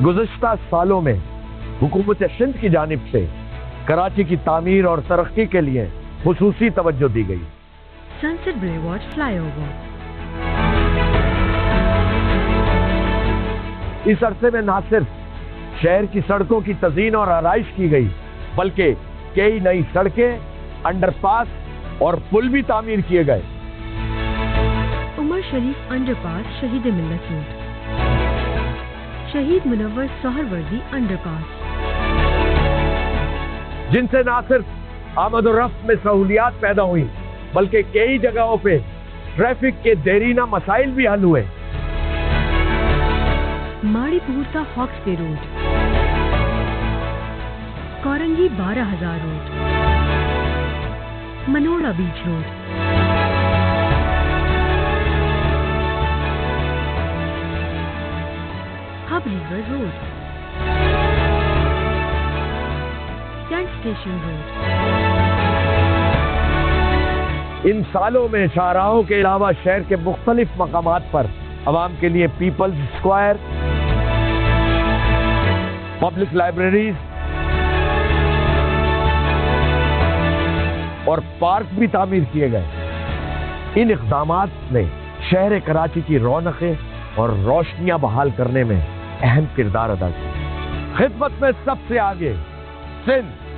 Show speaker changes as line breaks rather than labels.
گزشتہ سالوں میں حکومت سندھ کی جانب سے کراچی کی تعمیر اور ترقی کے لیے خصوصی توجہ دی گئی۔
سنسد بلیوارڈ فلائی اوور۔
اس عرصے میں نہ صرف شہر کی سڑکوں کی تزئین اور آرائش کی گئی بلکہ کئی نئی سڑکیں، انڈر پاس اور پل بھی تعمیر کیے گئے۔
عمر شریف انڈر پاس شہید ملت روڈ، شہید منور سہروردی انڈر پاس،
جن سے نہ صرف آمد و رفت میں سہولیات پیدا ہوئی بلکہ کئی جگہوں پہ ٹریفک کے دیرینہ مسائل بھی حل ہوئے۔
ماڑی پور تا Hawks Bay road, Korangi 12,000 road, Manora beach road, Hub river road, cantt station road.
ان سالوں میں شاہراہوں کے علاوہ شہر کے مختلف مقامات پر عوام کے لیے پیپلز اسکوائر، پبلک لائبریریز اور پارک بھی تعمیر کیے گئے۔ ان اقدامات نے شہر کراچی کی رونقیں اور روشنیاں بحال کرنے میں اہم کردار ادا کیا۔ خدمت میں سب سے آگے سندھ۔